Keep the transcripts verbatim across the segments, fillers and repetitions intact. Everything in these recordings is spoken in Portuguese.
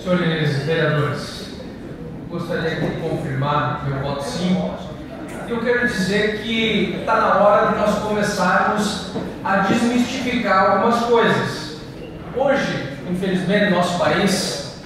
Senhores vereadores, gostaria de confirmar meu voto sim. Eu quero dizer que está na hora de nós começarmos a desmistificar algumas coisas. Hoje, infelizmente, no nosso país,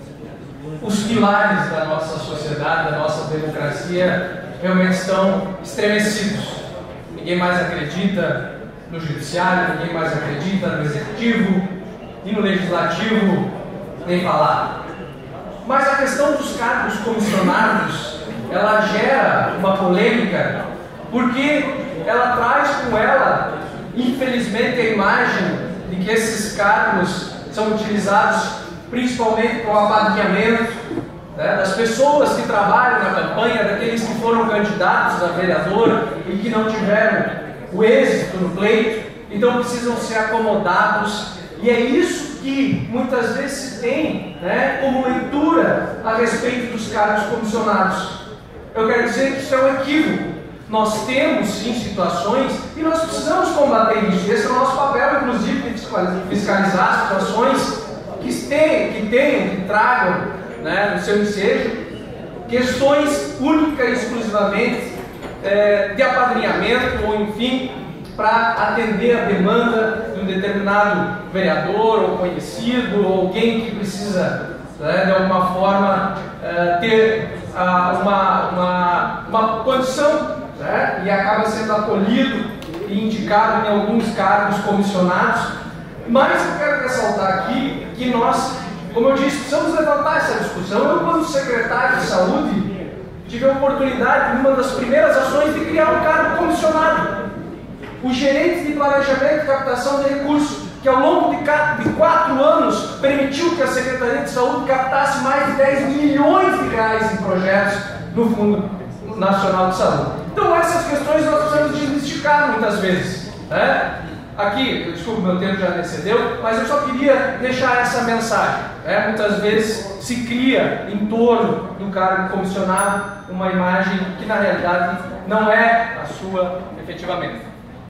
os pilares da nossa sociedade, da nossa democracia, realmente estão estremecidos. Ninguém mais acredita no judiciário, ninguém mais acredita no executivo e no legislativo, nem falar. Mas a questão dos cargos comissionados, ela gera uma polêmica, porque ela traz com ela, infelizmente, a imagem de que esses cargos são utilizados principalmente para o apadrinhamento, né, das pessoas que trabalham na campanha, daqueles que foram candidatos a vereador e que não tiveram o êxito no pleito, então precisam ser acomodados. E é isso que muitas vezes se tem, né, como leitura a respeito dos cargos comissionados. Eu quero dizer que isso é um equívoco. Nós temos sim situações e nós precisamos combater isso. Esse é o nosso papel, inclusive, de fiscalizar situações que tenham, que, tenham, que tragam, né, no seu ensejo questões única e exclusivamente é, de apadrinhamento ou, enfim, para atender a demanda de um determinado vereador ou conhecido, ou alguém que precisa, né, de alguma forma uh, ter uh, uma, uma, uma condição, né, e acaba sendo acolhido e indicado em alguns cargos comissionados. Mas eu quero ressaltar aqui que nós, como eu disse, precisamos levantar essa discussão. Eu, quando secretário de saúde, tive a oportunidade, numa das primeiras ações, de criar um cargo comissionado. O gerente de planejamento e captação de recursos, que ao longo de quatro anos permitiu que a Secretaria de Saúde captasse mais de dez milhões de reais em projetos no Fundo Nacional de Saúde. Então essas questões nós precisamos desmistificar muitas vezes, né? Aqui, desculpa, meu tempo já excedeu, mas eu só queria deixar essa mensagem, né? Muitas vezes se cria em torno do cargo comissionado uma imagem que na realidade não é a sua efetivamente.